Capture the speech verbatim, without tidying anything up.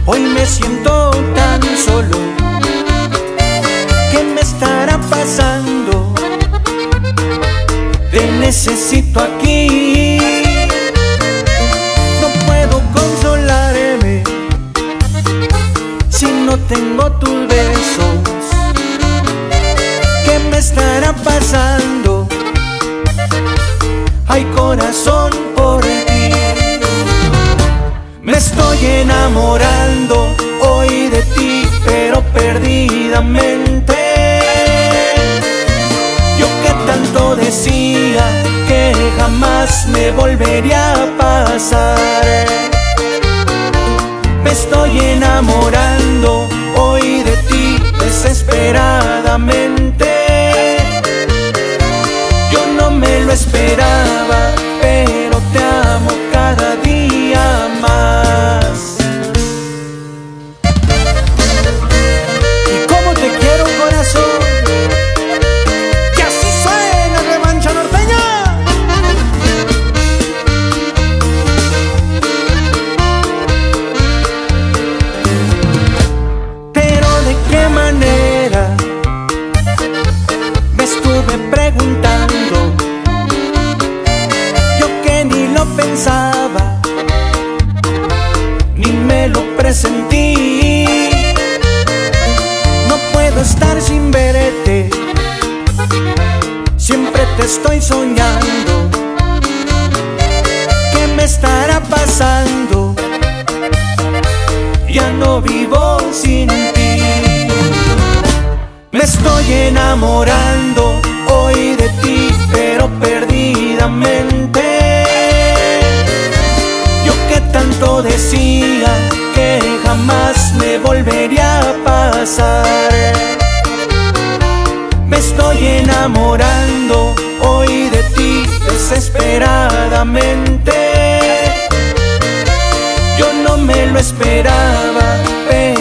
Hoy me siento tan solo. ¿Qué me estará pasando? Te necesito aquí. No puedo consolarme si no tengo tus besos. ¿Qué me estará pasando? Hay corazón por ti. Me estoy enamorando hoy de ti, pero perdidamente. Yo que tanto decía que jamás me volvería a pasar. Me estoy enamorando hoy de ti desesperadamente. Yo no me lo esperaba, pero te amo cada día más. ¿Y cómo te quiero, corazón? ¡Que así suena Revancha Norteña! Pero ¿de qué manera? Me estuve preguntando. Yo que ni lo pensaba, ni me lo presentí. No puedo estar sin verte, siempre te estoy soñando. ¿Qué me estará pasando? Ya no vivo sin ti. Me estoy enamorando hoy de ti, pero perdidamente. Yo que tanto decía que jamás me volvería a pasar. Me estoy enamorando hoy de ti desesperadamente. Yo no me lo esperaba, pero